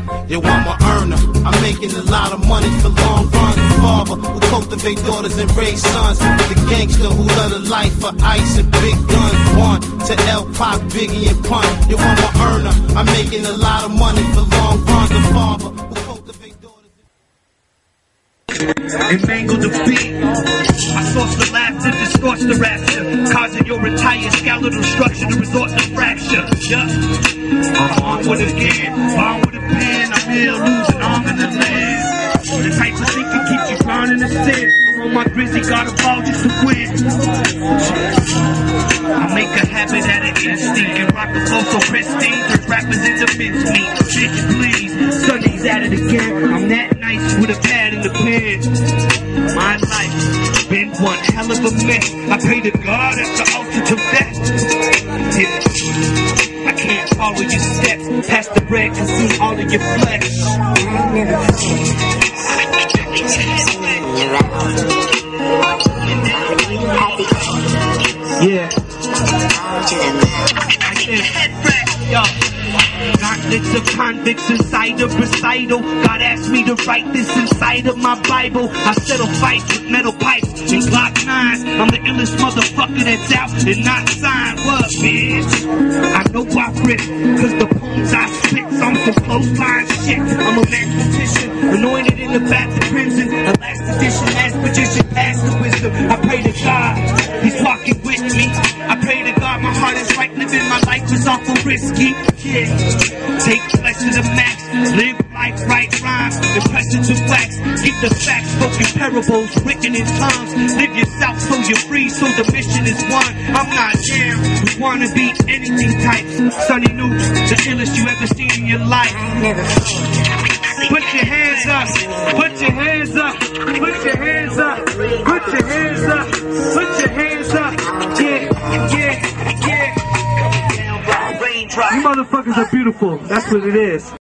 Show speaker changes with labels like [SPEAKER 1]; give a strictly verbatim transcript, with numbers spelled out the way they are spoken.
[SPEAKER 1] Yo, I'm a earner. I'm making a lot of money for long runs. Father who cultivate daughters and raise sons. The gangster who love the life for ice and big guns. One to L, Pop, Biggie, and Pun. Yo, I'm a earner. I'm making a lot of money for long runs. The father who cultivate daughters
[SPEAKER 2] and mangle the beat. I source the laughter, distorts the rapture, causing your entire skeletal structure to resort to fracture. Yeah. I'm onward again, armed with a pen, I'm here losing arm in the land. The type of thinking keeps you drowning in sin. I'm on my grizzy, got a ball just to win. I make a habit out of instinct and rock the flow so pristine. There's rappers in the mincemeat. Bitch, please, Sonny's at it again. I'm that nice with a pad in the pen. My life been one hell of a mess. I pray to God at the altar to death. Yeah. I can't follow your steps. Pass the bread, consume all of your flesh. Yeah. Yo. Gauntlets of convicts inside of recital. God asked me to write this inside of my Bible. I settle fights with metal pipes and Glock nines. I'm the illest motherfucker that's out and not signed. What, bitch? I know I rip, cause the poems I spit, I'm some clothesline shit. I'm a mathematician, anointed in the bath of crimson. A last edition, last magician, past the wisdom. I pray to God, he's walking with me. I pray to God, my heart is right, living my life is awful risky. Yeah. Take flesh to the max, live life right, rhymes, impress it to wax. Get the facts, spoken parables, written in tongues. Live yourself so you're free, so the mission is won. I'm not down with wanna be anything types. Sonny Nuke, the illest you ever seen in your life. Put your hands up, put your hands up, put your hands up, put your hands up, put your hands up. Yeah, yeah, yeah. You motherfuckers are beautiful. That's what it is.